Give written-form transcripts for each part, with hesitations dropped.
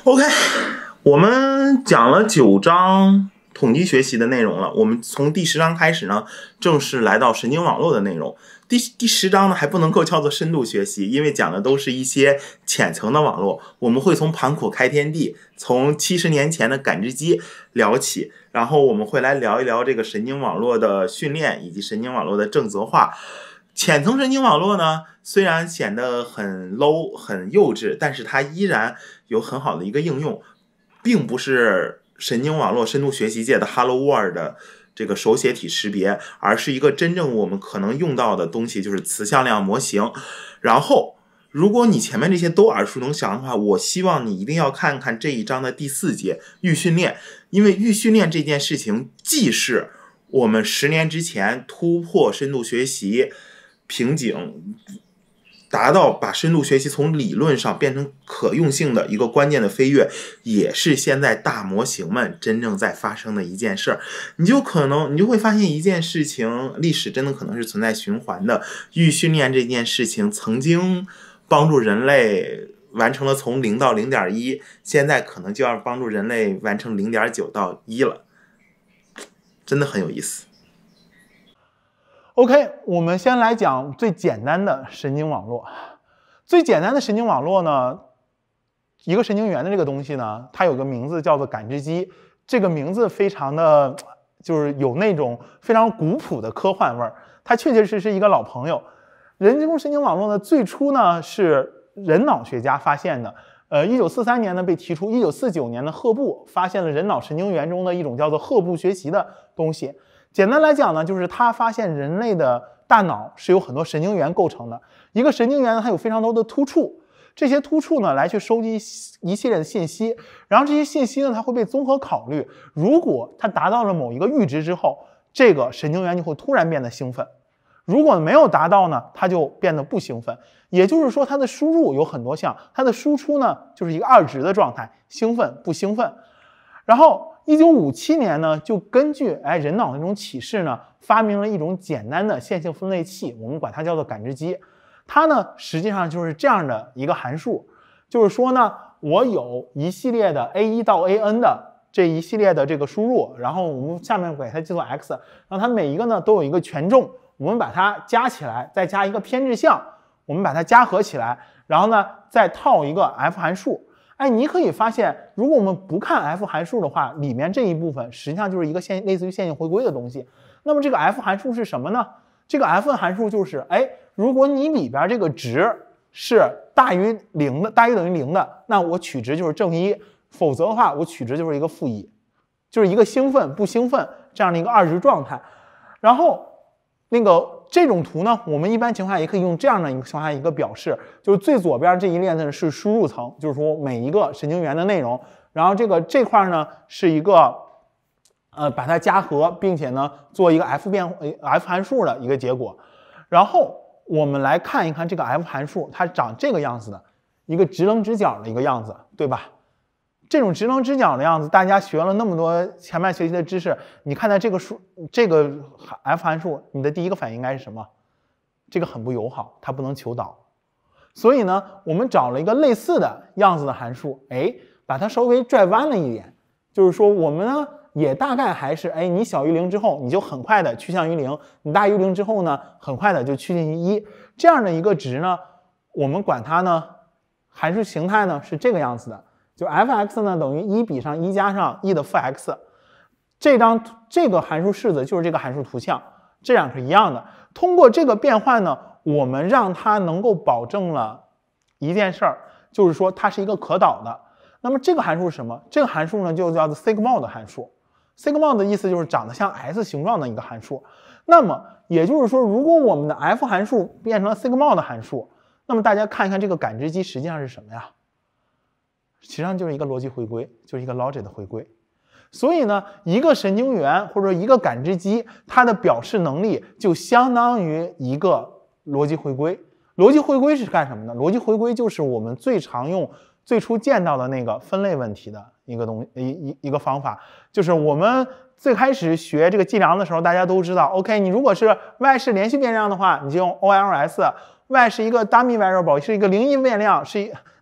OK，我们讲了9章统计学习的内容了。我们从第10章开始呢，正式来到神经网络的内容。第10章呢还不能够叫做深度学习，因为讲的都是一些浅层的网络。我们会从盘古开天地，从70年前的感知机聊起，然后我们会来聊一聊这个神经网络的训练以及神经网络的正则化。浅层神经网络呢，虽然显得很 low 很幼稚，但是它依然有很好的一个应用，并不是神经网络深度学习界的 Hello World 的这个手写体识别，而是一个真正我们可能用到的东西，就是词向量模型。然后如果你前面这些都耳熟能详的话，我希望你一定要看看这一章的第4节预训练，因为预训练这件事情既是我们10年之前突破深度学习瓶颈，达到把深度学习从理论上变成可用性的一个关键的飞跃，也是现在大模型们真正在发生的一件事儿。你就会发现一件事情，历史真的可能是存在循环的。预训练这件事情曾经帮助人类完成了从0到 0.1， 现在可能就要帮助人类完成 0.9 到1了，真的很有意思。 OK， 我们先来讲最简单的神经网络。最简单的神经网络呢，一个神经元的这个东西呢，它有个名字叫做感知机。这个名字非常的，就是有那种非常古朴的科幻味儿。它确确实实是一个老朋友。人工神经网络呢，最初呢是人脑学家发现的。1943年呢被提出，1949年的赫布发现了人脑神经元中的一种叫做赫布学习的东西。简单来讲呢，就是他发现人类的大脑是由很多神经元构成的。一个神经元呢，它有非常多的突触，这些突触呢来去收集一系列的信息，然后这些信息呢，它会被综合考虑。如果它达到了某一个阈值之后，这个神经元就会突然变得兴奋；如果没有达到呢，它就变得不兴奋。也就是说，它的输入有很多项，它的输出呢就是一个2值的状态，兴奋不兴奋。然后1957年呢，就根据人脑的这种启示呢，发明了一种简单的线性分类器，我们管它叫做感知机。它呢实际上就是这样的一个函数，就是说呢，我有一系列的 A1 到 AN 的这一系列的这个输入，然后我们下面给它记作 X， 然后它每一个呢都有一个权重，我们把它加起来，再加一个偏置项，我们把它加合起来，然后呢再套一个 F 函数。你可以发现，如果我们不看 F 函数的话，里面这一部分实际上就是一个类似于线性回归的东西。那么这个 F 函数是什么呢？这个 F 函数就是，如果你里边这个值是大于0的，大于等于0的，那我取值就是正1，否则的话，我取值就是一个负1，就是一个兴奋不兴奋这样的一个2值状态。然后这种图呢，我们一般情况下也可以用这样的一个情况下一个表示，就是最左边这一列呢是输入层，就是说每一个神经元的内容，然后这块呢是一个把它加和，并且呢做一个 F 函数的一个结果。然后我们来看一看这个 F 函数，它长这个样子的一个直棱直角的一个样子，对吧？这种直棱直角的样子，大家学了那么多前面学习的知识，你看待这个F 函数，你的第一个反应应该是什么？这个很不友好，它不能求导。所以呢，我们找了一个类似的样子的函数，把它稍微拽弯了一点，就是说我们呢也大概还是，你小于0之后，你就很快的趋向于0；你大于0之后呢，很快的就趋近于1。这样的一个值呢，我们管它呢，函数形态呢是这个样子的。就 f(x) 呢等于1比上1加上 e 的负 x， 这个函数式子就是这个函数图像，这两是一样的。通过这个变换呢，我们让它能够保证了一件事儿，就是说它是一个可导的。那么这个函数是什么？这个函数呢就叫做 sigmoid 的函数。sigmoid 的意思就是长得像 S 形状的一个函数。那么也就是说，如果我们的 F 函数变成了 sigmoid 的函数，那么大家看一看这个感知机实际上是什么呀？实际上就是一个逻辑回归，就是一个 logic 的回归。所以呢，一个神经元或者说一个感知机，它的表示能力就相当于一个逻辑回归。逻辑回归是干什么的？逻辑回归就是我们最常用、最初见到的那个分类问题的一个方法。就是我们最开始学这个计量的时候，大家都知道 ，OK， 你如果是 y 是连续变量的话，你就用 OLS；y 是一个 dummy variable， 是一个零一变量，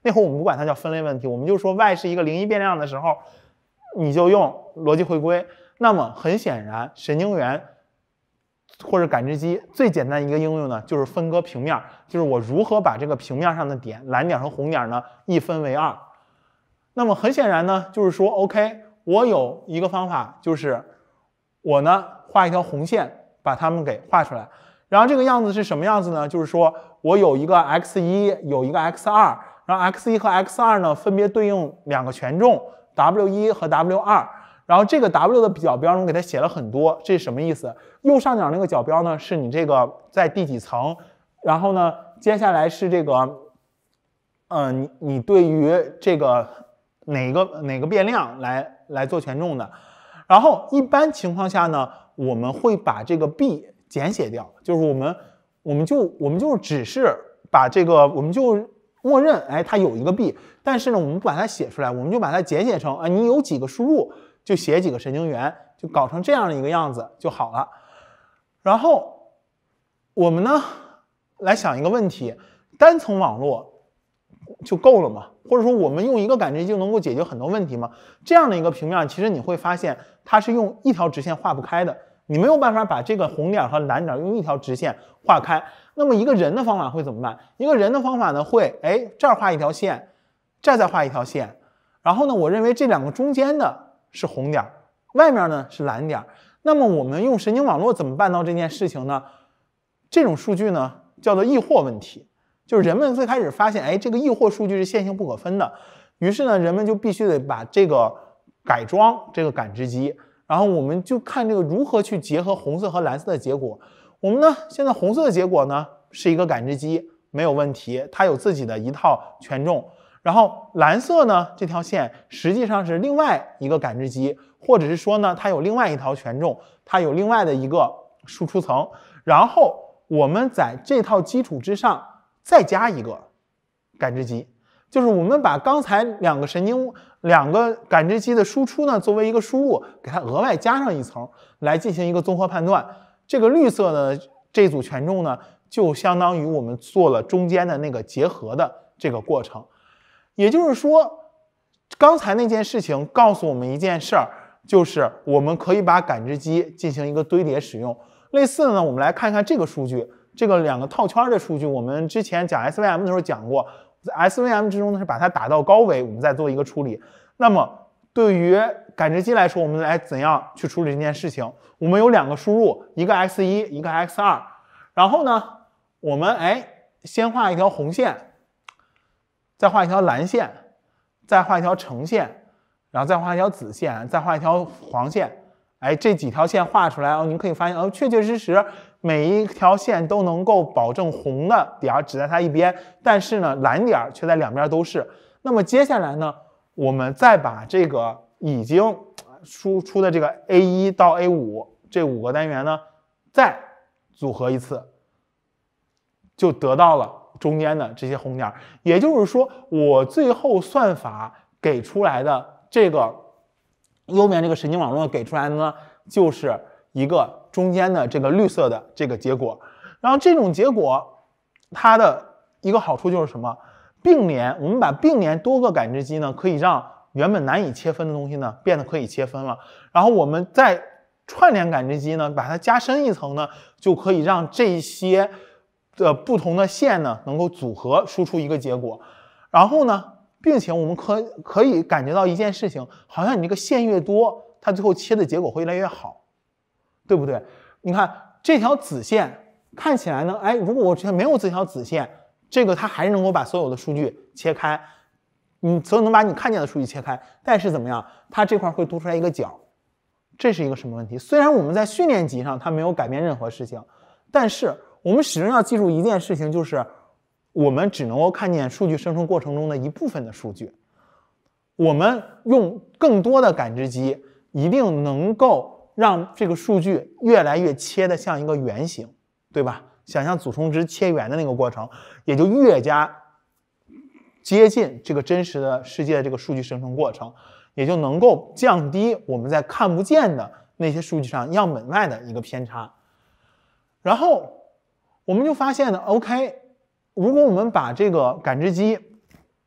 那会儿我们不管它叫分类问题，我们就说 y 是一个0、1变量的时候，你就用逻辑回归。那么很显然，神经元或者感知机最简单一个应用呢，就是分割平面，就是我如何把这个平面上的点，蓝点和红点呢一分为二。那么很显然呢，就是说 OK， 我有一个方法，就是我呢画一条红线，把它们给画出来。然后这个样子是什么样子呢？就是说我有一个 x1， 有一个 x2， 然后 x1 和 x2 呢分别对应两个权重 w1 和 w2。然后这个 w 的角标我给它写了很多，这是什么意思？右上角那个角标呢，是你这个在第几层，然后呢，接下来是这个，你对于这个哪个变量来做权重的。然后一般情况下呢，我们会把这个 b 简写掉，就是我们就只是把这个我们就默认，哎，它有一个 b， 但是呢，我们不把它写出来，我们就把它简写成啊，你有几个输入。就写几个神经元，就搞成这样的一个样子就好了。然后我们呢来想一个问题：单层网络就够了吗？或者说我们用一个感知机就能够解决很多问题吗？这样的一个平面，其实你会发现它是用一条直线画不开的，你没有办法把这个红点和蓝点用一条直线画开。那么一个人的方法会怎么办？一个人的方法呢会，哎，这儿画一条线，这儿再画一条线，然后呢，我认为这两个中间的是红点，外面呢是蓝点。那么我们用神经网络怎么办到这件事情呢？这种数据呢叫做异或问题，就是人们最开始发现，哎，这个异或数据是线性不可分的，于是呢，人们就必须得把这个改装这个感知机，然后我们就看这个如何去结合红色和蓝色的结果。我们呢现在红色的结果呢是一个感知机，没有问题，它有自己的一套权重。然后蓝色呢这条线实际上是另外一个感知机，或者是说呢它有另外一条权重，它有另外的一个输出层，然后我们在这套基础之上再加一个感知机，就是我们把刚才两个感知机的输出呢作为一个输入，给它额外加上一层来进行一个综合判断。这个绿色的这组权重呢就相当于我们做了中间的那个结合的这个过程。也就是说，刚才那件事情告诉我们一件事儿，就是我们可以把感知机进行一个堆叠使用。类似的呢，我们来看看这个数据，这个两个套圈的数据，我们之前讲 SVM 的时候讲过，在 SVM 之中呢是把它打到高维，我们再做一个处理。那么对于感知机来说，我们来怎样去处理这件事情？我们有两个输入，一个 x1， 一个 x2， 然后呢，我们先画一条红线。再画一条蓝线，再画一条橙线，然后再画一条紫线，再画一条黄线。哎，这几条线画出来哦，您可以发现确确实实每一条线都能够保证红的点只在它一边，但是呢，蓝点却在两边都是。那么接下来呢，我们再把这个已经输出的这个 A1 到 A5 这5个单元呢，再组合一次，就得到了中间的这些红点。也就是说，我最后算法给出来的这个右边这个神经网络给出来的呢，就是一个中间的这个绿色的这个结果。然后这种结果它的一个好处就是什么？并联，我们把并联多个感知机呢，可以让原本难以切分的东西呢变得可以切分了。然后我们再串联感知机呢，把它加深一层呢，就可以让这些不同的线呢能够组合输出一个结果。然后呢，并且我们可以感觉到一件事情，好像你这个线越多，它最后切的结果会越来越好，对不对？你看这条子线看起来呢，哎，如果我之前没有这条子线，这个它还是能够把所有的数据切开，所有能把你看见的数据切开，但是怎么样？它这块会凸出来一个角，这是一个什么问题？虽然我们在训练集上它没有改变任何事情，但是我们始终要记住一件事情，就是我们只能够看见数据生成过程中的一部分的数据。我们用更多的感知机，一定能够让这个数据越来越切得像一个圆形，对吧？想象祖冲之切圆的那个过程，也就越加接近这个真实的世界的这个数据生成过程，也就能够降低我们在看不见的那些数据上样本外的一个偏差。然后我们就发现呢 ，OK， 如果我们把这个感知机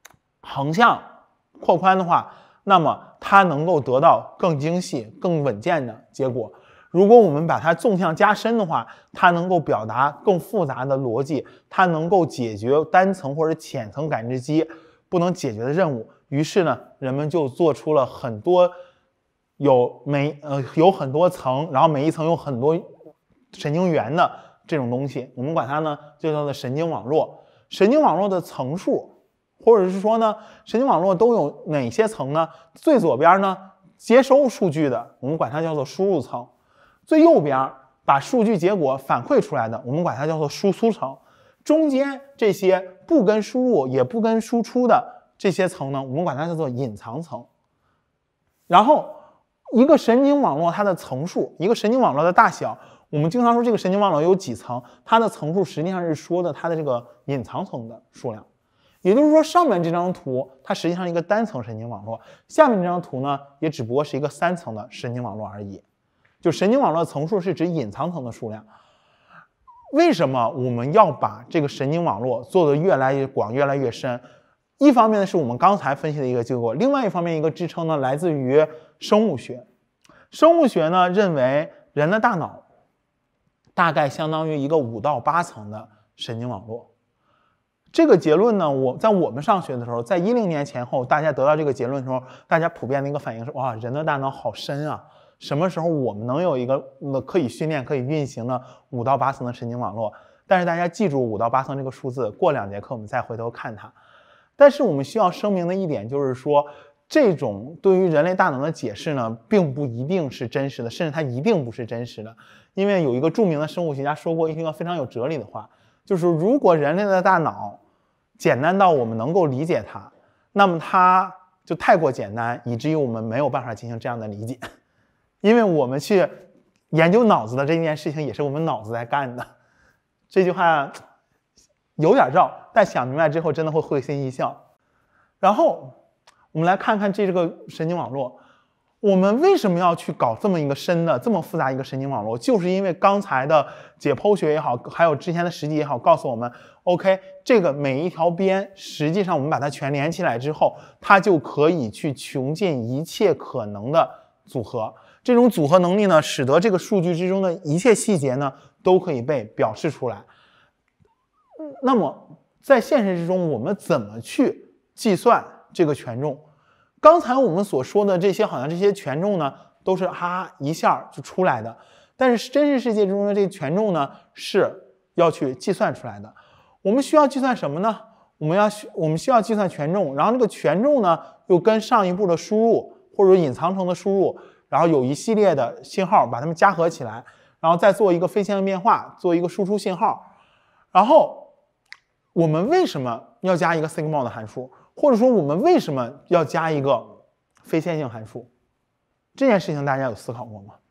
横向扩宽的话，那么它能够得到更精细、更稳健的结果。如果我们把它纵向加深的话，它能够表达更复杂的逻辑，它能够解决单层或者浅层感知机不能解决的任务。于是呢，人们就做出了很多有很多层，然后每一层有很多神经元的这种东西，我们管它呢就叫做神经网络。神经网络的层数，或者是说呢，神经网络都有哪些层呢？最左边呢，接收数据的，我们管它叫做输入层；最右边把数据结果反馈出来的，我们管它叫做输出层。中间这些不跟输入也不跟输出的这些层呢，我们管它叫做隐藏层。然后一个神经网络它的层数，一个神经网络的大小，我们经常说这个神经网络有几层，它的层数实际上是说的它的这个隐藏层的数量。也就是说，上面这张图它实际上是一个单层神经网络，下面这张图呢也只不过是一个3层的神经网络而已。就神经网络层数是指隐藏层的数量。为什么我们要把这个神经网络做得越来越广、越来越深？一方面呢是我们刚才分析的一个结果，另外一方面一个支撑呢来自于生物学。生物学呢认为人的大脑大概相当于一个5到8层的神经网络。这个结论呢，在我们上学的时候，在10年前后，大家得到这个结论的时候，大家普遍的一个反应是：哇，人的大脑好深啊！什么时候我们能有一个可以训练、可以运行的5到8层的神经网络？但是大家记住5到8层这个数字，过2节课我们再回头看它。但是我们需要声明的一点就是说，这种对于人类大脑的解释呢，并不一定是真实的，甚至它一定不是真实的。因为有一个著名的生物学家说过一个非常有哲理的话，就是如果人类的大脑简单到我们能够理解它，那么它就太过简单，以至于我们没有办法进行这样的理解。因为我们去研究脑子的这件事情，也是我们脑子在干的。这句话有点绕，但想明白之后真的会会心一笑。然后我们来看看这个神经网络，我们为什么要去搞这么一个深的、这么复杂一个神经网络？就是因为刚才的解剖学也好，还有之前的实际也好，告诉我们 ，OK， 这个每一条边，实际上我们把它全连起来之后，它就可以去穷尽一切可能的组合。这种组合能力呢，使得这个数据之中的一切细节呢，都可以被表示出来。那么在现实之中，我们怎么去计算这个权重？刚才我们所说的这些，好像这些权重呢，都是一下就出来的。但是真实世界中的这个权重呢，是要去计算出来的。我们需要计算什么呢？我们需要计算权重，然后这个权重呢，又跟上一步的输入或者隐藏层的输入，然后有一系列的信号把它们加合起来，然后再做一个非线性变化，做一个输出信号。然后我们为什么要加一个 sigma 的函数？或者说我们为什么要加一个非线性函数？这件事情大家有思考过吗？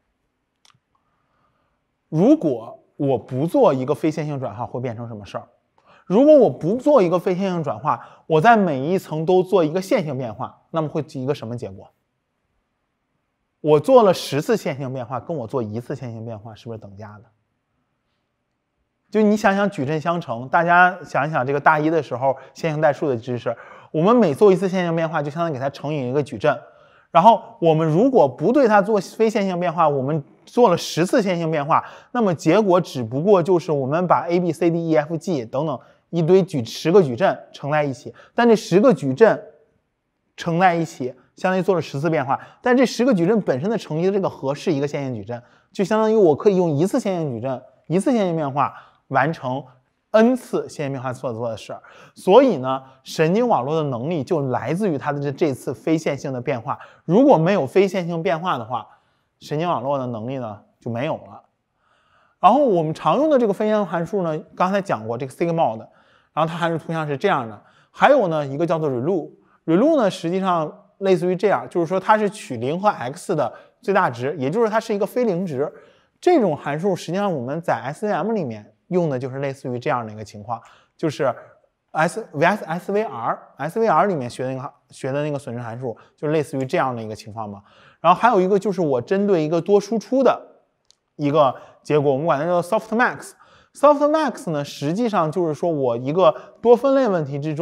如果我不做一个非线性转化，会变成什么事儿？如果我不做一个非线性转化，我在每一层都做一个线性变化，那么会一个什么结果？我做了10次线性变化，跟我做1次线性变化是不是等价的？就你想想矩阵相乘，大家想一想这个大一的时候线性代数的知识，我们每做1次线性变化，就相当于给它乘以一个矩阵。然后我们如果不对它做非线性变化，我们做了10次线性变化，那么结果只不过就是我们把 A B C D E F G 等等一堆10个矩阵乘在一起，但这10个矩阵乘在一起，相当于做了10次变化，但这10个矩阵本身的乘积的这个和是一个线性矩阵，就相当于我可以用1次线性矩阵、1次线性变化完成 n 次线性变化所做的事儿。所以呢，神经网络的能力就来自于它的这次非线性的变化。如果没有非线性变化的话，神经网络的能力呢就没有了。然后我们常用的这个非线性函数呢，刚才讲过这个 sigma 的，然后它函数图像是这样的。还有呢，一个叫做 ReLU 呢，实际上类似于这样，就是说它是取0和 x 的最大值，也就是它是一个非零值。这种函数实际上我们在 SVM 里面用的就是类似于这样的一个情况，就是 SVR 里面学的那个损失函数，就类似于这样的一个情况嘛。然后还有一个就是我针对一个多输出的一个结果，我们管它叫做 softmax。softmax 呢，实际上就是说我一个多分类问题之中，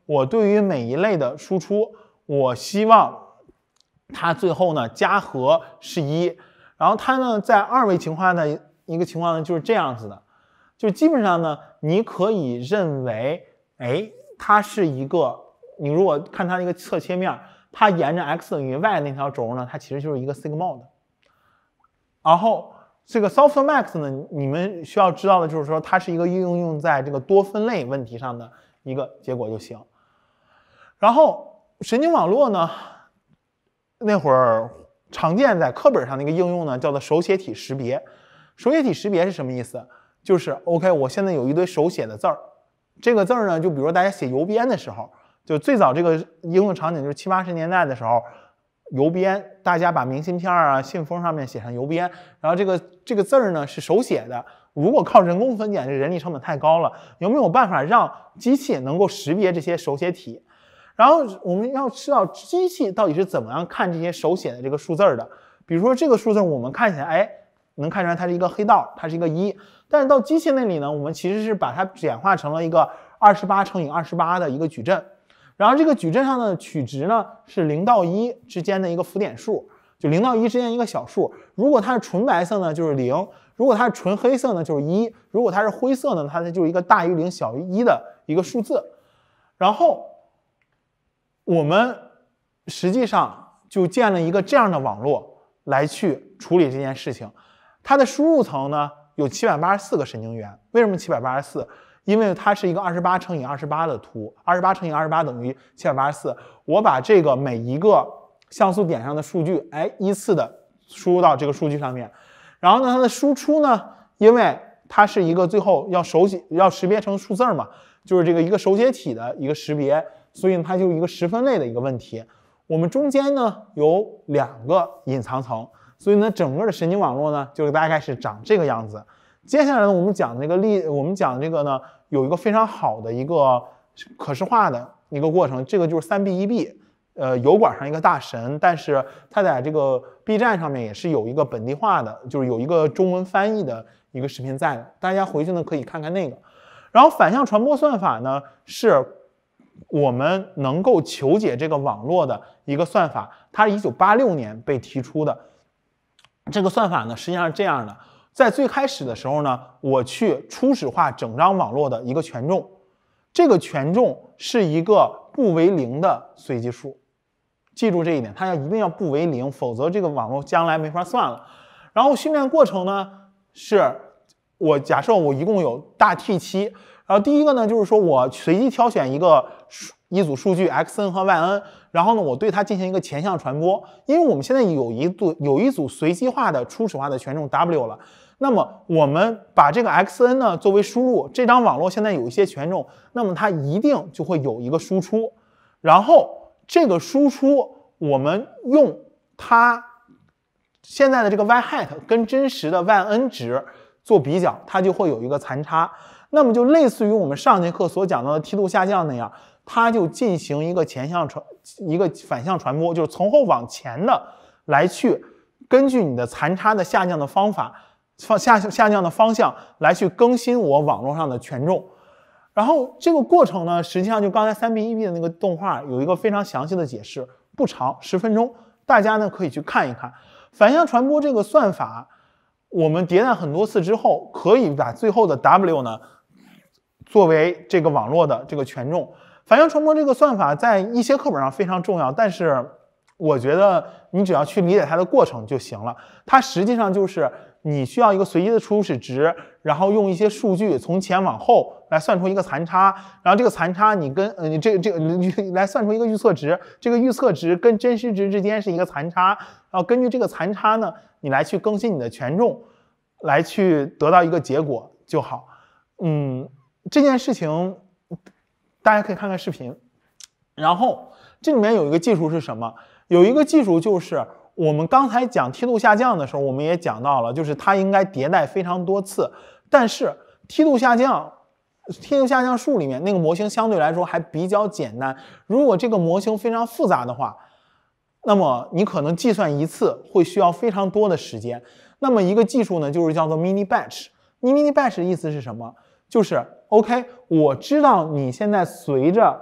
我对于每一类的输出，我希望它最后呢加和是1，然后它呢在2维情况的一个情况呢就是这样子的，就基本上呢你可以认为，它是一个，你如果看它的一个侧切面，它沿着 x 等于 y 那条轴呢，它其实就是一个 sigmoid。然后这个 softmax 呢，你们需要知道的就是说，它是一个应用在这个多分类问题上的一个结果就行。然后神经网络呢，那会儿常见在课本上的一个应用呢，叫做手写体识别。手写体识别是什么意思？就是 OK， 我现在有一堆手写的字儿，这个字儿呢，就比如大家写邮编的时候，就最早这个应用场景就是70、80年代的时候。邮编，大家把明信片啊、信封上面写上邮编，然后这个字儿呢是手写的。如果靠人工分拣，这人力成本太高了，有没有办法让机器能够识别这些手写体？然后我们要知道机器到底是怎么样看这些手写的这个数字的。比如说这个数字我们看起来，能看出来它是一个黑道，它是一个1，但是到机器那里呢，我们其实是把它简化成了一个28乘以28的一个矩阵。然后这个矩阵上的取值呢是0到1之间的一个浮点数，就0到1之间一个小数。如果它是纯白色呢就是0，如果它是纯黑色呢就是1，如果它是灰色呢，它就是一个大于0小于1的一个数字。然后我们实际上就建了一个这样的网络来去处理这件事情。它的输入层呢有784个神经元，为什么784？因为它是一个28乘以28的图，28乘以28等于784。我把这个每一个像素点上的数据，依次的输入到这个数据上面。然后呢，它的输出呢，因为它是一个最后要识别成数字嘛，就是这个一个手写体的一个识别，所以它就一个10分类的一个问题。我们中间呢有2个隐藏层，所以呢，整个的神经网络呢就大概是长这个样子。接下来呢，我们讲这个呢，有一个非常好的一个可视化的一个过程，这个就是 3B1B， 油管上一个大神，但是它在这个 B 站上面也是有一个本地化的，就是有一个中文翻译的一个视频在的，大家回去呢可以看看那个。然后反向传播算法呢，是我们能够求解这个网络的一个算法，它是1986年被提出的。这个算法呢，实际上是这样的。在最开始的时候呢，我去初始化整张网络的一个权重，这个权重是一个不为0的随机数，记住这一点，它一定要不为0，否则这个网络将来没法算了。然后训练过程呢，是我假设我一共有大 T7，然后第一个呢就是说我随机挑选一组数据 xn 和 yn， 然后呢我对它进行一个前向传播，因为我们现在有一组随机化的初始化的权重 w 了。那么我们把这个 xn 呢作为输入，这张网络现在有一些权重，那么它一定就会有一个输出，然后这个输出我们用它现在的这个 y hat 跟真实的 yn 值做比较，它就会有一个残差，那么就类似于我们上节课所讲到的梯度下降那样，它就进行一个反向传播，就是从后往前的来去根据你的残差的下降的方法。下降的方向来去更新我网络上的权重，然后这个过程呢，实际上就刚才3B1B 的那个动画有一个非常详细的解释，不长，10分钟，大家呢可以去看一看。反向传播这个算法，我们迭代很多次之后，可以把最后的 W 呢作为这个网络的这个权重。反向传播这个算法在一些课本上非常重要，但是我觉得你只要去理解它的过程就行了。它实际上就是你需要一个随机的初始值，然后用一些数据从前往后来算出一个残差，然后这个残差你跟来算出一个预测值，这个预测值跟真实值之间是一个残差，然后根据这个残差呢，你来去更新你的权重，来去得到一个结果就好。这件事情大家可以看看视频。然后这里面有一个技术是什么？有一个技术就是我们刚才讲梯度下降的时候，我们也讲到了，就是它应该迭代非常多次，但是梯度下降数里面那个模型相对来说还比较简单。如果这个模型非常复杂的话，那么你可能计算一次会需要非常多的时间。那么一个技术呢，就是叫做 mini batch。mini batch 的意思是什么？就是 OK， 我知道你现在随着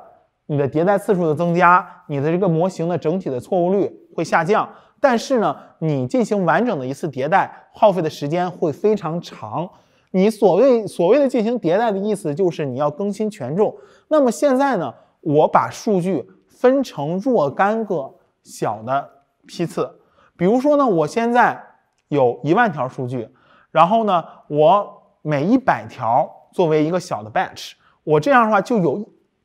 你的迭代次数的增加，你的这个模型的整体的错误率会下降。但是呢，你进行完整的一次迭代，耗费的时间会非常长。你所谓的进行迭代的意思就是你要更新权重。那么现在呢，我把数据分成若干个小的批次，比如说呢，我现在有10000条数据，然后呢，我每100条作为一个小的 batch， 我这样的话就有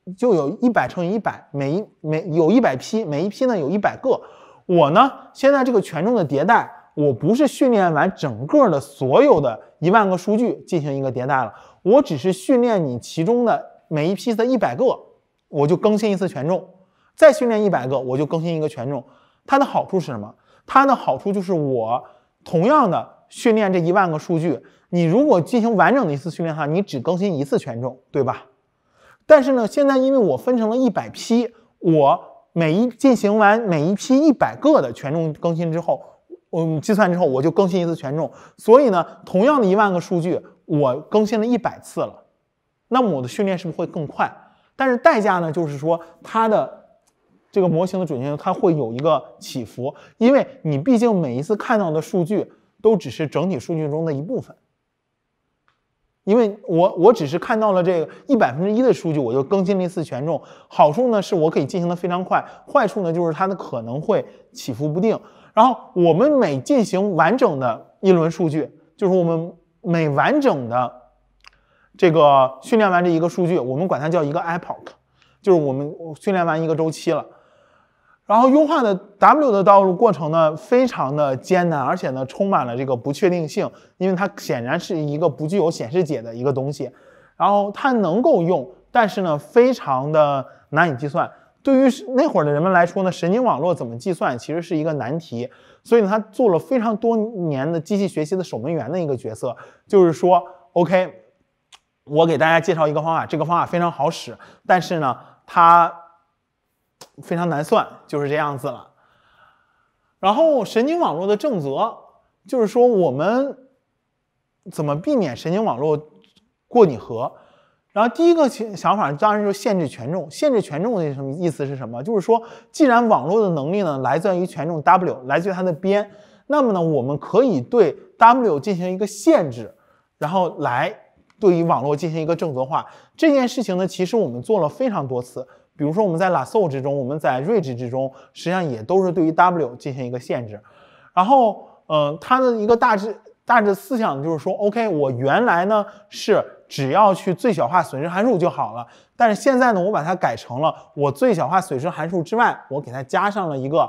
100乘以100，有100批，每一批呢有100个。我呢，现在这个权重的迭代，我不是训练完整个的所有的10000个数据进行一个迭代了，我只是训练你其中的每一批的100个，我就更新一次权重，再训练100个，我就更新一个权重。它的好处是什么？它的好处就是我同样的训练这10000个数据，你如果进行完整的一次训练的话，你只更新一次权重，对吧？但是呢，现在因为我分成了100批，我进行完每一批100个的权重更新之后，计算之后我就更新一次权重，所以呢，同样的10000个数据，我更新了100次了，那么我的训练是不是会更快？但是代价呢，就是说它的这个模型的准确性它会有一个起伏，因为你毕竟每一次看到的数据都只是整体数据中的一部分。因为我只是看到了这个1/100的数据，我就更新了一次权重。好处呢是我可以进行的非常快，坏处呢就是它的可能会起伏不定。然后我们每进行完整的一轮数据，就是我们每完整的这个训练完这一个数据，我们管它叫一个 epoch， 就是我们训练完一个周期了。然后优化的 W 的道路过程呢，非常的艰难，而且呢充满了这个不确定性，因为它显然是一个不具有显示解的一个东西。然后它能够用，但是呢非常的难以计算。对于那会儿的人们来说呢，神经网络怎么计算其实是一个难题，所以呢他做了非常多年的机器学习的守门员的一个角色，就是说 OK， 我给大家介绍一个方法，这个方法非常好使，但是呢它非常难算，就是这样子了。然后神经网络的正则就是说我们怎么避免神经网络过拟合。然后第一个想法当然就是限制权重。限制权重的什么意思是什么？就是说既然网络的能力呢来自于权重 W， 来自于它的边，那么呢我们可以对 W 进行一个限制，然后来对于网络进行一个正则化。这件事情呢其实我们做了非常多次，比如说我们在 Lasso 之中，我们在 Ridge 之中，实际上也都是对于 W 进行一个限制。然后它的一个大致思想就是说 OK， 我原来呢是只要去最小化损失函数就好了，但是现在呢我把它改成了我最小化损失函数之外，我给它加上了一个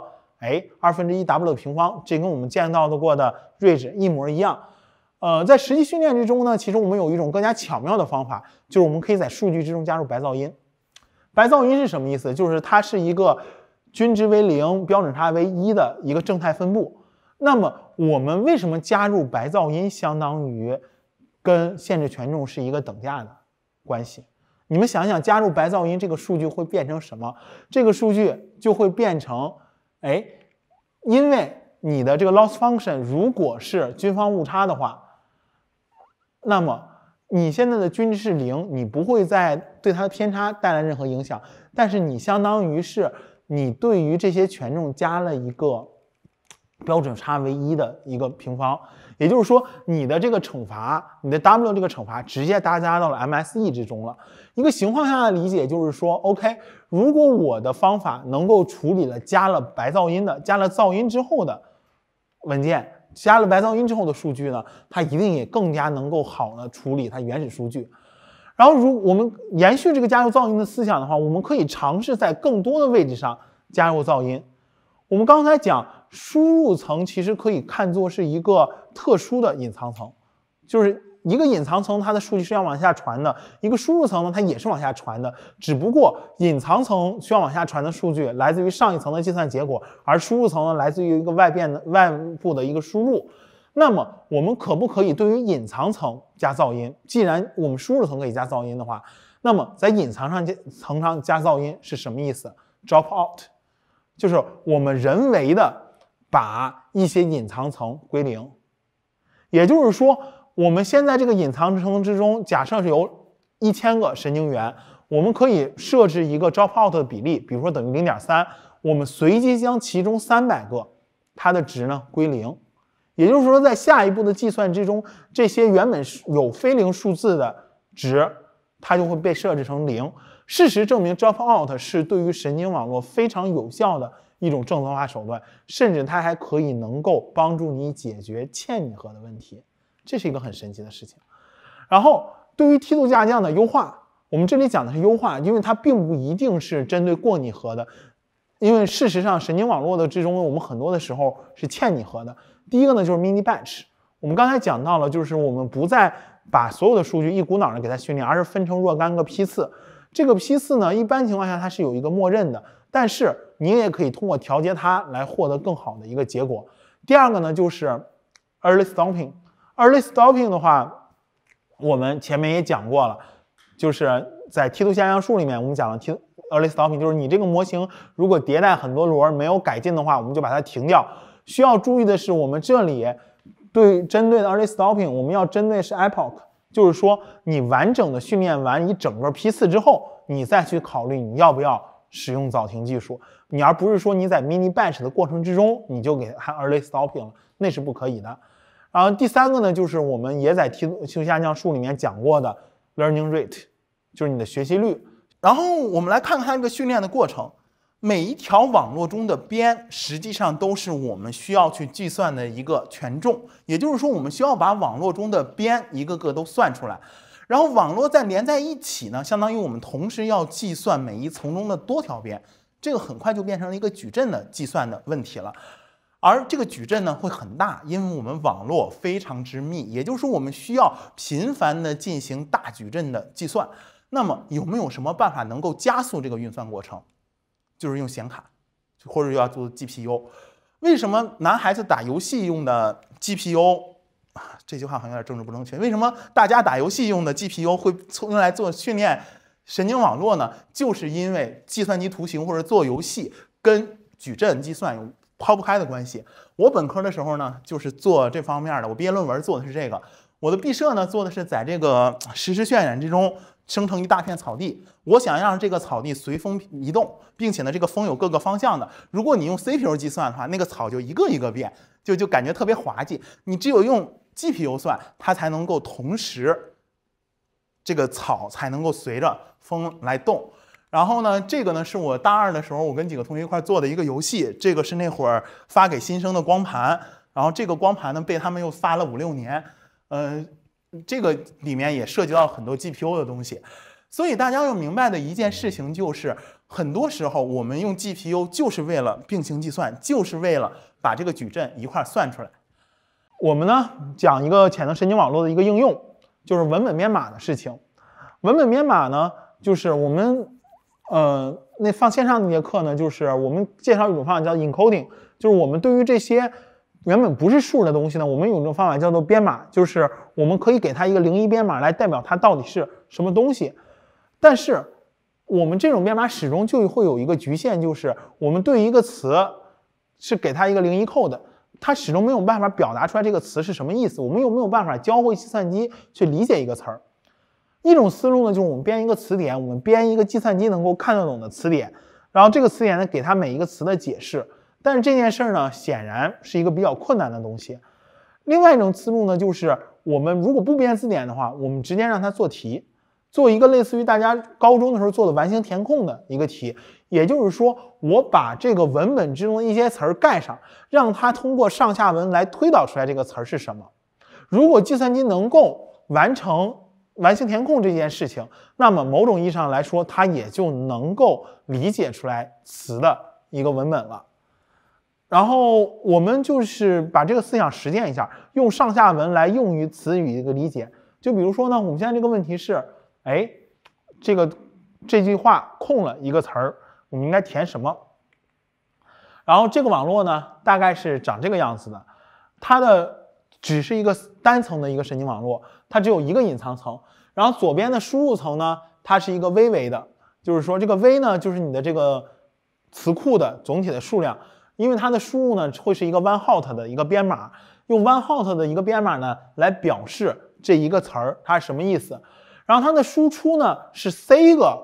1/2W 平方，这跟我们见到过的 Ridge 一模一样。在实际训练之中呢，其实我们有一种更加巧妙的方法，就是我们可以在数据之中加入白噪音。白噪音是什么意思？就是它是一个均值为0、标准差为1的一个正态分布。那么我们为什么加入白噪音相当于跟限制权重是一个等价的关系？你们想想，加入白噪音这个数据会变成什么？这个数据就会变成，因为你的这个 loss function 如果是均方误差的话，那么你现在的均值是0，你不会再对它的偏差带来任何影响，但是你相当于是你对于这些权重加了一个标准差为1的一个平方，也就是说你的这个惩罚，你的 W 这个惩罚直接搭加到了 MSE 之中了。一个情况下的理解就是说 OK， 如果我的方法能够处理了加了白噪音的、加了噪音之后的文件，加了白噪音之后的数据呢，它一定也更加能够好的处理它原始数据。然后我们延续这个加入噪音的思想的话，我们可以尝试在更多的位置上加入噪音。我们刚才讲输入层其实可以看作是一个特殊的隐藏层，就是一个隐藏层它的数据是要往下传的，一个输入层呢它也是往下传的，只不过隐藏层需要往下传的数据来自于上一层的计算结果，而输入层呢来自于一个外部的一个输入。那么我们可不可以对于隐藏层加噪音？既然我们输入层可以加噪音的话，那么在隐藏层上加噪音是什么意思？ drop out， 就是我们人为的把一些隐藏层归零。也就是说我们现在这个隐藏层之中，假设是有1000个神经元， 我们可以设置一个 dropout 的比例，比如说等于 0.3， 我们随机将其中300个它的值呢归0。也就是说，在下一步的计算之中，这些原本有非零数字的值，它就会被设置成0。事实证明 ，dropout 是对于神经网络非常有效的一种正则化手段，甚至它还可以能够帮助你解决欠拟合的问题，这是一个很神奇的事情。然后，对于梯度下降的优化，我们这里讲的是优化，因为它并不一定是针对过拟合的，因为事实上神经网络的之中，我们很多的时候是欠拟合的。第一个呢就是 mini batch， 我们刚才讲到了，就是我们不再把所有的数据一股脑的给它训练，而是分成若干个批次。这个批次呢，一般情况下它是有一个默认的，但是你也可以通过调节它来获得更好的一个结果。第二个呢就是 early stopping。early stopping 的话，我们前面也讲过了，就是在梯度下降术里面，我们讲了early stopping， 就是你这个模型如果迭代很多轮没有改进的话，我们就把它停掉。需要注意的是，我们这里针对的 early stopping， 我们要针对是 epoch， 就是说你完整的训练完一整个批次之后，你再去考虑你要不要使用早停技术，你而不是说你在 mini batch 的过程之中你就给它 early stopping 了，那是不可以的。然后第三个呢，就是我们也在梯度下降术里面讲过的 learning rate， 就是你的学习率。然后我们来看看它这个训练的过程。每一条网络中的边实际上都是我们需要去计算的一个权重，也就是说我们需要把网络中的边一个个都算出来，然后网络再连在一起呢，相当于我们同时要计算每一层中的多条边，这个很快就变成了一个矩阵的计算的问题了。而这个矩阵呢会很大，因为我们网络非常之密，也就是说我们需要频繁的进行大矩阵的计算。那么有没有什么办法能够加速这个运算过程？就是用显卡，或者要做 GPU。为什么男孩子打游戏用的 GPU， 这句话好像有点政治不正确？为什么大家打游戏用的 GPU 会用来做训练神经网络呢？就是因为计算机图形或者做游戏跟矩阵计算有抛不开的关系。我本科的时候呢，就是做这方面的，我毕业论文做的是这个。我的毕设呢，做的是在这个实时渲染之中生成一大片草地，我想让这个草地随风移动，并且呢，这个风有各个方向的。如果你用 CPU 计算的话，那个草就一个一个变，就感觉特别滑稽。你只有用 GPU 算，它才能够同时，这个草才能够随着风来动。然后呢，这个呢是我大2的时候，我跟几个同学一块做的一个游戏。这个是那会儿发给新生的光盘，然后这个光盘呢被他们又发了5、6年。这个里面也涉及到很多 GPU 的东西，所以大家要明白的一件事情就是，很多时候我们用 GPU 就是为了并行计算，就是为了把这个矩阵一块算出来。我们呢讲一个潜能神经网络的一个应用，就是文本编码的事情。文本编码呢，就是我们那放线上那节课呢，就是我们介绍一种方法叫 encoding， 就是我们对于这些原本不是数的东西呢，我们有一种方法叫做编码，就是我们可以给它一个01编码来代表它到底是什么东西。但是我们这种编码始终就会有一个局限，就是我们对一个词是给它一个01 code，它始终没有办法表达出来这个词是什么意思，我们又没有办法教会计算机去理解一个词儿。一种思路呢，就是我们编一个词典，我们编一个计算机能够看得懂的词典，然后这个词典呢给它每一个词的解释。但是这件事儿呢，显然是一个比较困难的东西。另外一种思路呢，就是我们如果不编字典的话，我们直接让它做题，做一个类似于大家高中的时候做的完形填空的一个题。也就是说，我把这个文本之中的一些词儿盖上，让它通过上下文来推导出来这个词儿是什么。如果计算机能够完成完形填空这件事情，那么某种意义上来说，它也就能够理解出来词的一个文本了。然后我们就是把这个思想实践一下，用上下文来用于词语一个理解。就比如说呢，我们现在这个问题是，这句话空了一个词儿，我们应该填什么？然后这个网络呢，大概是长这个样子的，它的只是一个单层的一个神经网络，它只有一个隐藏层。然后左边的输入层呢，它是一个微微的，就是说这个微呢，就是你的这个词库的总体的数量。因为它的输入呢会是一个 one hot 的一个编码，用 one hot 的一个编码呢来表示这一个词儿它是什么意思。然后它的输出呢是 C 个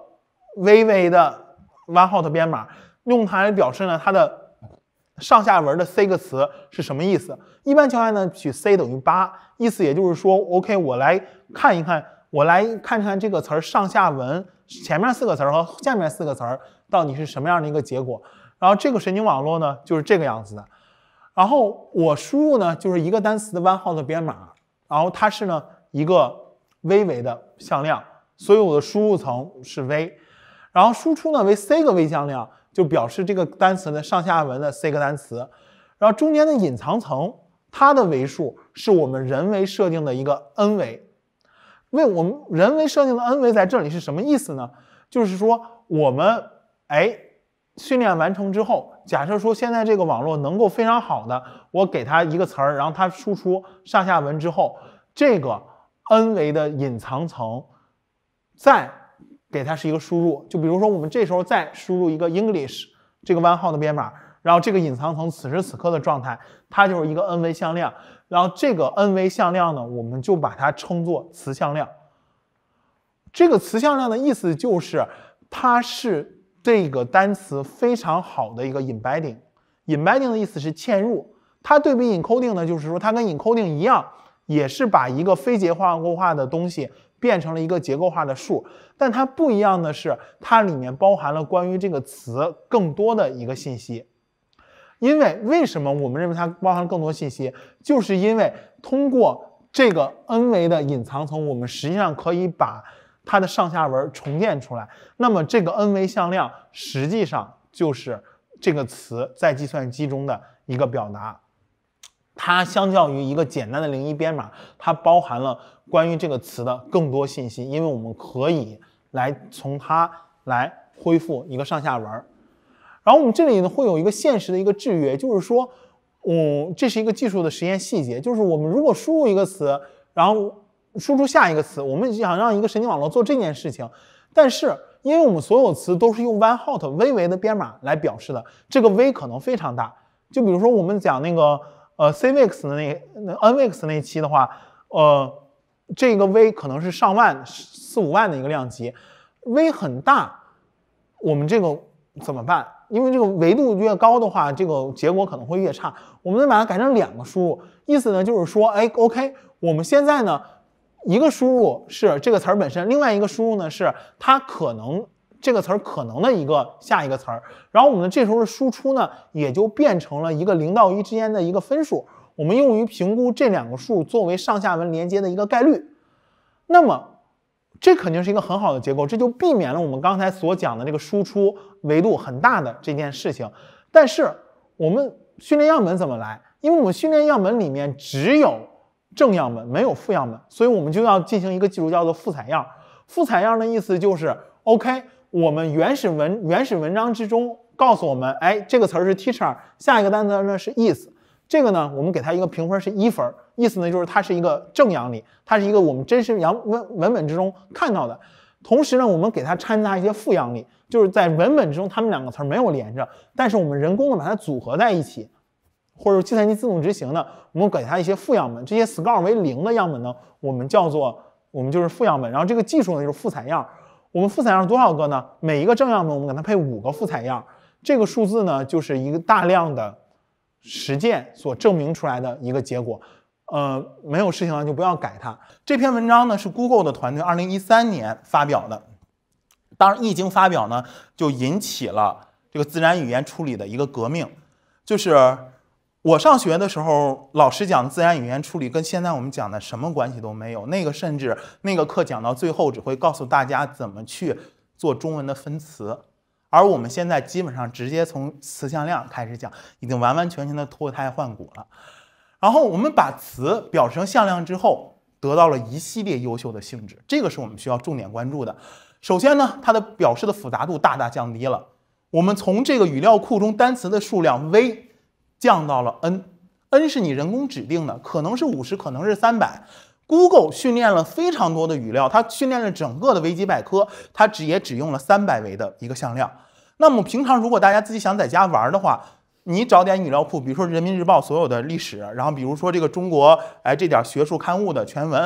微微的 1hot 编码，用它来表示呢它的上下文的 C 个词是什么意思。一般情况下呢，取 C 等于8，意思也就是说 ，OK， 我来看一看，这个词儿上下文前面4个词儿和下面4个词儿到底是什么样的一个结果。然后这个神经网络呢就是这个样子的。然后我输入呢就是一个单词的 1hot 编码，然后它是呢一个微微的向量，所以我的输入层是 V， 然后输出呢为 C 个微向量，就表示这个单词的上下文的 C 个单词，然后中间的隐藏层，它的维数是我们人为设定的一个 n 维。为我们人为设定的 n 维在这里是什么意思呢？就是说我们训练完成之后，假设说现在这个网络能够非常好的，我给它一个词儿，然后它输出上下文之后，这个 n 维的隐藏层再给它是一个输入，就比如说我们这时候再输入一个 English 这个1hot编码，然后这个隐藏层此时此刻的状态，它就是一个 n 维向量，然后这个 n 维向量呢，我们就把它称作词向量。这个词向量的意思就是它是这个单词非常好的一个 embedding。embedding 的意思是嵌入，它对比 encoding 呢，就是说它跟 encoding 一样，也是把一个非结构化的东西变成了一个结构化的数，但它不一样的是，它里面包含了关于这个词更多的一个信息。为什么我们认为它包含了更多信息？就是因为通过这个 n 维的隐藏层，我们实际上可以把它的上下文重建出来。那么这个 n 维向量实际上就是这个词在计算机中的一个表达。它相较于一个简单的01编码，它包含了关于这个词的更多信息，因为我们可以来从它来恢复一个上下文。然后我们这里呢会有一个现实的一个制约，就是说，这是一个技术的实验细节，就是我们如果输入一个词，然后输出下一个词，我们想让一个神经网络做这件事情，但是因为我们所有词都是用 1hot 微维的编码来表示的，这个 V 可能非常大。就比如说我们讲那个CVX 的那 NVX 那一期的话，这个 V 可能是上万、4、5万的一个量级 ，V 很大，我们这个怎么办？因为这个维度越高的话，这个结果可能会越差。我们能把它改成2个输入，意思呢就是说，OK， 我们现在呢，一个输入是这个词儿本身，另外一个输入呢是它可能这个词儿可能的下一个词儿，然后我们这时候的输出呢也就变成了一个0到1之间的一个分数，我们用于评估这2个数作为上下文连接的一个概率。那么这肯定是一个很好的结构，这就避免了我们刚才所讲的这个输出维度很大的这件事情。但是我们训练样本怎么来？因为我们训练样本里面只有正样本，没有负样本，所以我们就要进行一个技术叫做复采样。复采样的意思就是 OK， 我们原始文章之中告诉我们，这个词儿是 teacher， 下一个单词呢是 is， 这个呢我们给它一个评分是1分，意思呢就是它是一个正阳历，它是一个我们真实文本之中看到的。同时呢，我们给它掺杂一些负阳历，就是在文本之中它们2个词没有连着，但是我们人工的把它组合在一起，或者计算机自动执行的，我们给它一些负样本，这些 score 为0的样本呢，我们就是负样本。然后这个技术呢就是复采样。我们复采样多少个呢？每一个正样本我们给它配5个复采样，这个数字呢就是一个大量的实践所证明出来的一个结果。没有事情了就不要改它。这篇文章呢是 Google 的团队2013年发表的，当然一经发表呢，就引起了这个自然语言处理的一个革命。就是我上学的时候，老师讲自然语言处理跟现在我们讲的什么关系都没有。甚至那个课讲到最后只会告诉大家怎么去做中文的分词，而我们现在基本上直接从词向量开始讲，已经完完全全的脱胎换骨了。然后我们把词表示成向量之后，得到了一系列优秀的性质，这个是我们需要重点关注的。首先呢，它的表示的复杂度大大降低了。我们从这个语料库中单词的数量 V 降到了 N 是你人工指定的，可能是50，可能是300。Google 训练了非常多的语料，它训练了整个的维基百科，它也只用了300维的一个向量。那么平常如果大家自己想在家玩的话，你找点语料库，比如说人民日报所有的历史，然后比如说这个中国这点学术刊物的全文，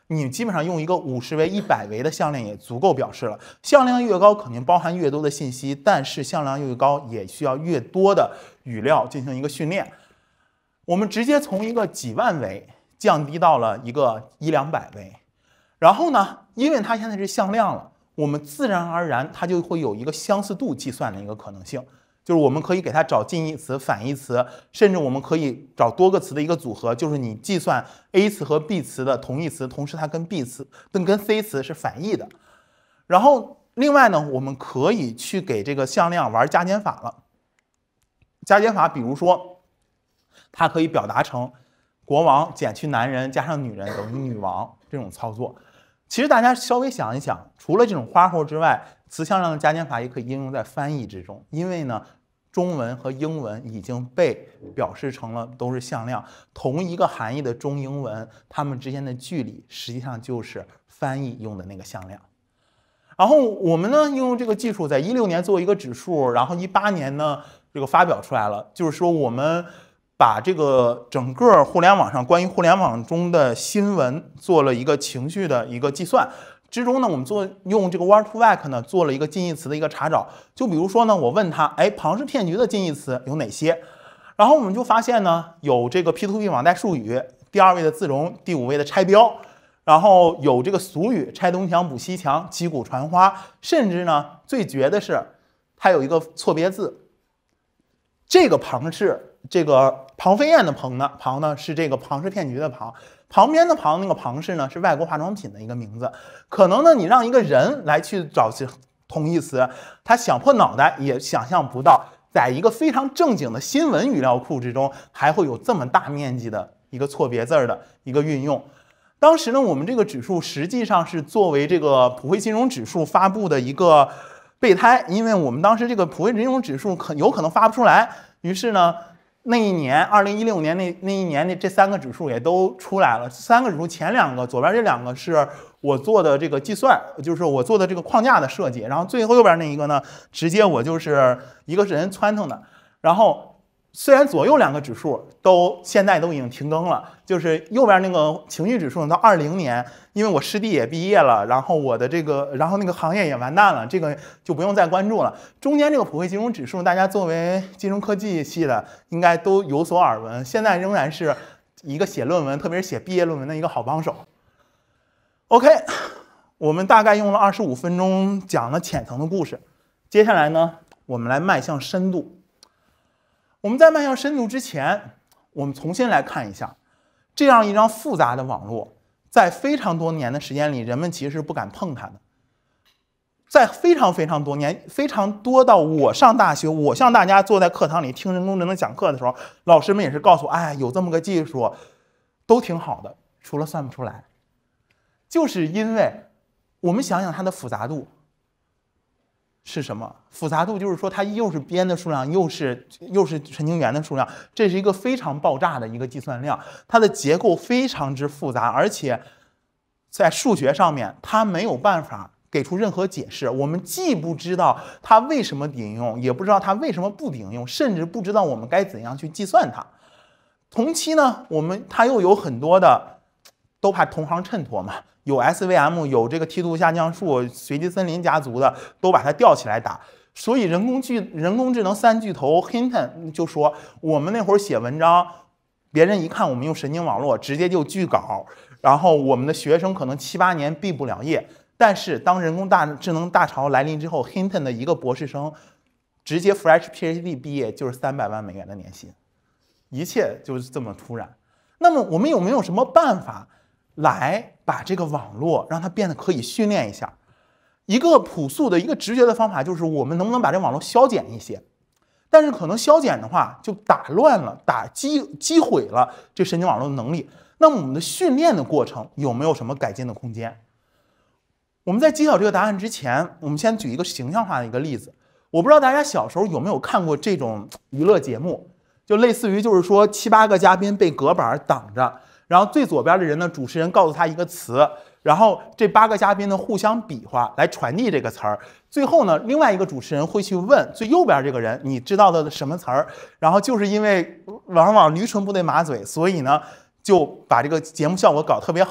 你基本上用一个50维、100维的向量也足够表示了。向量越高，肯定包含越多的信息，但是向量越高，也需要越多的语料进行一个训练。我们直接从一个几万维降低到了一个100-200维，然后呢，因为它现在是向量了，我们自然而然它就会有一个相似度计算的一个可能性。就是我们可以给它找近义词、反义词，甚至我们可以找多个词的一个组合，就是你计算 A 词和 B 词的同义词，同时它跟 B 词跟 C 词是反义的。然后另外呢，我们可以去给这个向量玩加减法了。加减法，比如说，它可以表达成国王减去男人加上女人等于女王这种操作。其实大家稍微想一想，除了这种花活之外，词向量的加减法也可以应用在翻译之中，因为呢，中文和英文已经被表示成了都是向量，同一个含义的中英文，它们之间的距离实际上就是翻译用的那个向量。然后我们呢，应用这个技术，在16年做一个指数，然后18年呢，这个发表出来了，就是说我们把这个整个互联网上关于互联网中的新闻做了一个情绪的一个计算。之中呢，我们用这个 word2vec 呢做了一个近义词的一个查找。就比如说呢，我问他，哎，庞氏骗局的近义词有哪些？然后我们就发现呢，有这个 P2P 网贷术语，第2位的自融，第5位的拆标，然后有这个俗语拆东墙补西墙，击鼓传花，甚至呢，最绝的是它有一个错别字，这个庞氏，这个庞飞燕的庞呢是这个庞氏骗局的庞。旁边的庞那个庞氏呢是外国化妆品的一个名字，可能呢你让一个人来去找同义词，他想破脑袋也想象不到，在一个非常正经的新闻语料库之中，还会有这么大面积的一个错别字的一个运用。当时呢，我们这个指数实际上是作为这个普惠金融指数发布的一个备胎，因为我们当时这个普惠金融指数有可能发不出来，于是呢。那一年，2016年那一年，这3个指数也都出来了。3个指数前2个，左边这2个是我做的这个计算，就是我做的这个框架的设计。然后最后右边那一个呢，直接我就是一个人窜腾的。然后虽然左右2个指数现在都已经停更了，就是右边那个情绪指数到20年，因为我师弟也毕业了，然后然后那个行业也完蛋了，这个就不用再关注了。中间这个普惠金融指数，大家作为金融科技系的，应该都有所耳闻，现在仍然是一个写论文，特别是写毕业论文的一个好帮手。OK， 我们大概用了25分钟讲了浅层的故事，接下来呢，我们来迈向深度。我们在迈向深度之前，我们重新来看一下，这样一张复杂的网络，在非常多年的时间里，人们其实是不敢碰它的。在非常多年，非常多到我上大学，我向大家坐在课堂里听人工智能讲课的时候，老师们也是告诉我，哎，有这么个技术，都挺好的，除了算不出来。就是因为我们想想它的复杂度是什么？复杂度就是说，它又是边的数量，又是神经元的数量，这是一个非常爆炸的一个计算量。它的结构非常之复杂，而且在数学上面，它没有办法给出任何解释。我们既不知道它为什么顶用，也不知道它为什么不顶用，甚至不知道我们该怎样去计算它。同期呢，它又有很多的，都怕同行衬托嘛。有 SVM， 有这个梯度下降数、随机森林家族的，都把它吊起来打。所以人工智能3巨头 Hinton 就说，我们那会儿写文章，别人一看我们用神经网络，直接就拒稿，然后我们的学生可能7、8年毕不了业。但是当人工智能大潮来临之后 ，Hinton 的一个博士生直接 fresh PhD 毕业就是300万美元的年薪，一切就是这么突然。那么我们有没有什么办法来把这个网络让它变得可以训练一下？一个朴素的一个直觉的方法就是我们能不能把这网络消减一些？但是可能消减的话就打乱了、击毁了这神经网络的能力。那么我们的训练的过程有没有什么改进的空间？我们在揭晓这个答案之前，我们先举一个形象化的一个例子。我不知道大家小时候有没有看过这种娱乐节目，就类似于就是说7、8个嘉宾被隔板挡着，然后最左边的人呢，主持人告诉他一个词，然后这8个嘉宾呢互相比划来传递这个词儿。最后呢，另外一个主持人会去问最右边这个人，你知道的什么词儿？然后就是因为往往驴唇不对马嘴，所以呢就把这个节目效果搞特别好。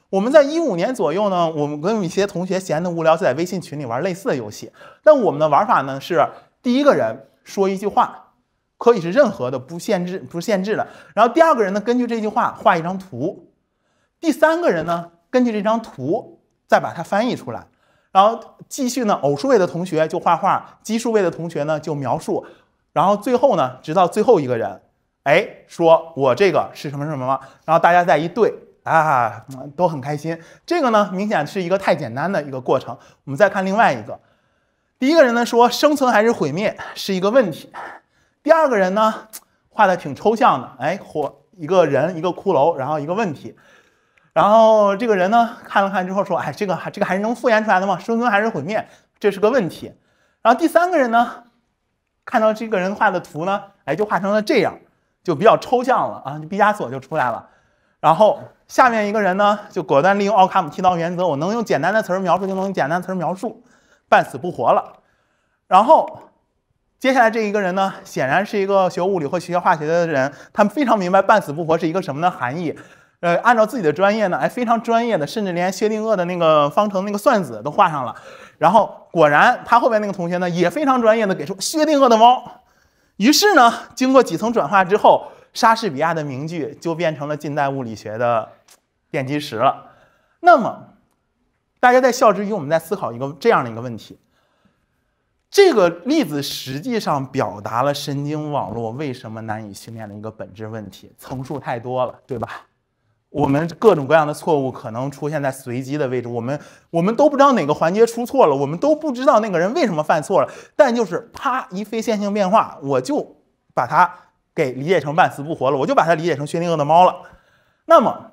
我们在15年左右呢，我们跟一些同学闲得无聊，就在微信群里玩类似的游戏。但我们的玩法呢是，第一个人说一句话，可以是任何的，不限制的。然后第二个人呢，根据这句话画一张图，第三个人呢，根据这张图再把它翻译出来。然后继续呢，偶数位的同学就画画，奇数位的同学呢就描述。然后最后呢，直到最后一个人，哎，说我这个是什么什么，然后大家再一对。啊，都很开心。这个呢，明显是一个太简单的一个过程。我们再看另外一个，第一个人呢说生存还是毁灭是一个问题，第二个人呢画的挺抽象的，哎，一个人一个骷髅，然后一个问题，然后这个人呢看了看之后说，哎，这个还是能复原出来的吗？生存还是毁灭，这是个问题。然后第三个人呢看到这个人画的图呢，哎，就画成了这样，就比较抽象了啊，毕加索就出来了。然后下面一个人呢，就果断利用奥卡姆剃刀原则，我能用简单的词儿描述就能用简单的词儿描述，半死不活了。然后接下来这一个人呢，显然是一个学物理或学化学的人，他们非常明白半死不活是一个什么的含义。按照自己的专业呢，哎，非常专业的，甚至连薛定谔的那个方程那个算子都画上了。然后果然他后边那个同学呢，也非常专业的给出薛定谔的猫。于是呢，经过几层转化之后，莎士比亚的名句就变成了近代物理学的奠基石了。那么，大家在笑之余，我们在思考这样的一个问题：这个例子实际上表达了神经网络为什么难以训练的一个本质问题，层数太多了，对吧？我们各种各样的错误可能出现在随机的位置，我们都不知道哪个环节出错了，我们都不知道那个人为什么犯错了，但就是啪一非线性变化，我就把它给理解成半死不活了，我就把它理解成薛定谔的猫了。那么，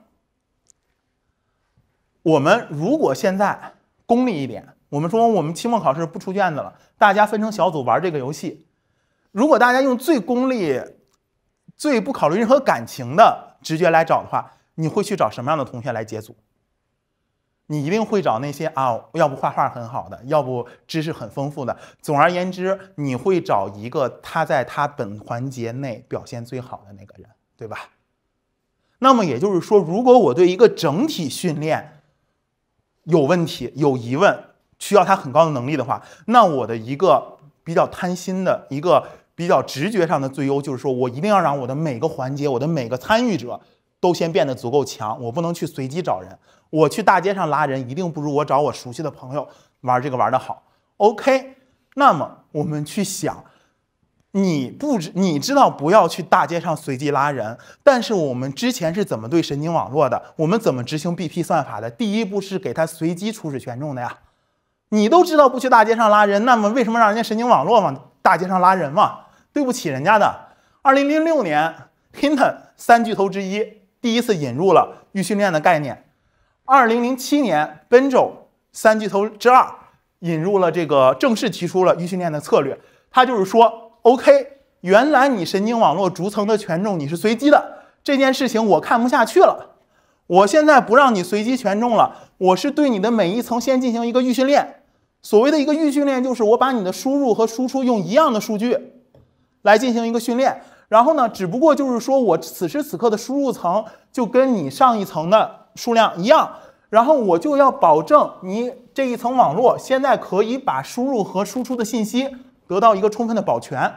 我们如果现在功利一点，我们说我们期末考试不出卷子了，大家分成小组玩这个游戏。如果大家用最功利、最不考虑任何感情的直觉来找的话，你会去找什么样的同学来解组？你一定会找那些要不画画很好的，要不知识很丰富的。总而言之，你会找一个他在他本环节内表现最好的那个人，对吧？那么也就是说，如果我对一个整体训练有问题、有疑问，需要他很高的能力的话，那我的一个比较贪心的、一个比较直觉上的最优，就是说我一定要让我的每个环节、我的每个参与者都先变得足够强，我不能去随机找人。我去大街上拉人，一定不如我找我熟悉的朋友玩这个玩得好。OK， 那么我们去想，你知道不要去大街上随机拉人，但是我们之前是怎么对神经网络的？我们怎么执行 BP 算法的？第一步是给它随机初始权重的呀。你都知道不去大街上拉人，那么为什么让人家神经网络往大街上拉人嘛？对不起人家的。2006年 Hinton 3巨头之一第一次引入了预训练的概念。2007年 Benjo 3巨头之二引入了这个正式提出了预训练的策略。它就是说 OK， 原来你神经网络逐层的权重你是随机的，这件事情我看不下去了，我现在不让你随机权重了，我是对你的每一层先进行一个预训练。所谓的一个预训练，就是我把你的输入和输出用一样的数据来进行一个训练，然后呢，只不过就是说我此时此刻的输入层就跟你上一层的数量一样，然后我就要保证你这一层网络现在可以把输入和输出的信息得到一个充分的保全。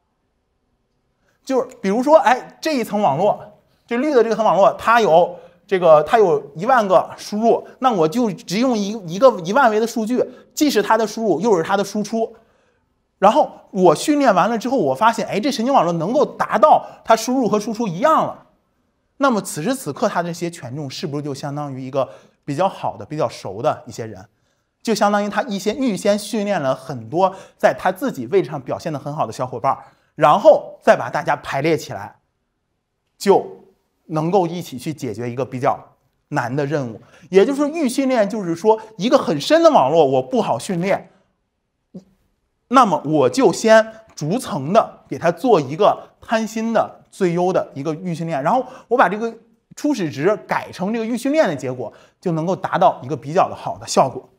就是比如说，哎，这一层网络，这绿的这层网络，它有1万个输入，那我就只用一个1万维的数据，既是它的输入，又是它的输出。然后我训练完了之后，我发现，哎，这神经网络能够达到它输入和输出一样了。那么此时此刻，它这些权重是不是就相当于一个比较好的、比较熟的一些人？就相当于他预先训练了很多在他自己位置上表现得很好的小伙伴，然后再把大家排列起来，就能够一起去解决一个比较难的任务。也就是说，预训练就是说，一个很深的网络我不好训练，那么我就先逐层的给它做一个贪心的最优的一个预训练，然后我把这个初始值改成这个预训练的结果，就能够达到一个比较的好的效果。